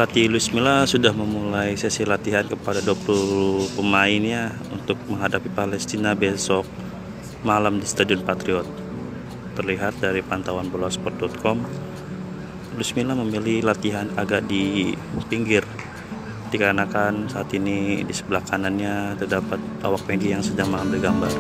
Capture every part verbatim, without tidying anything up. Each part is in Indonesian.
Pelatih Luis Milla sudah memulai sesi latihan kepada dua puluh pemainnya untuk menghadapi Palestina besok malam di Stadion Patriot. Terlihat dari pantauan bolasport dot com, Luis Milla memilih latihan agak di pinggir dikarenakan saat ini di sebelah kanannya terdapat awak media yang sedang mengambil gambar.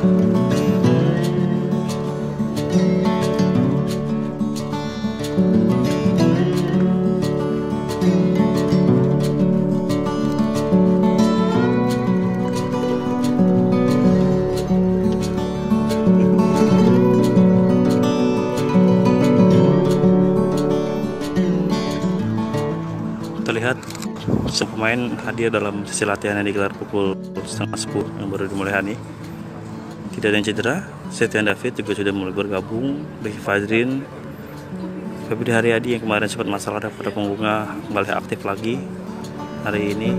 Terlihat semua pemain hadir dalam sesi latihan yang digelar pukul setengah sepuluh yang baru dimulai hari ini. Tidak ada yang cedera. Setian David juga sudah mulai bergabung. Ricky Fajrin, Febri Haryadi yang kemarin sempat masalah pada punggungnya kembali aktif lagi hari ini.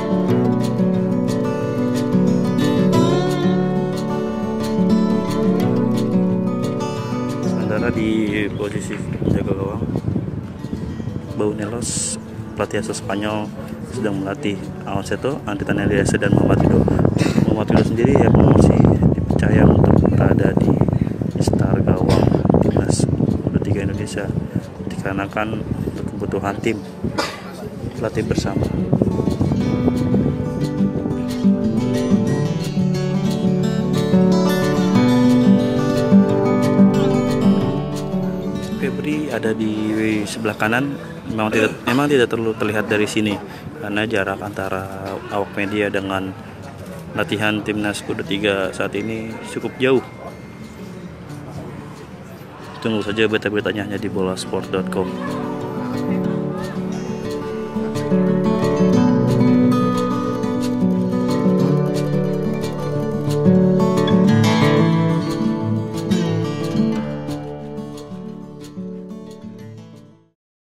Sementara di posisi penjaga gawang, Bau Nelos, pelatih asal Spanyol, sedang melatih Alonso, Andri Taneliasa dan Muhammad Ridho. Muhammad Ridho sendiri yang masih dipercaya untuk berada di star gawang timnas U dua puluh tiga Indonesia dikarenakan untuk kebutuhan tim pelatih bersama. Febri ada di sebelah kanan. Memang tidak, memang tidak terlalu terlihat dari sini karena jarak antara awak media dengan latihan timnas U dua puluh tiga saat ini cukup jauh. Tunggu saja berita-beritanya hanya di bolasport dot com.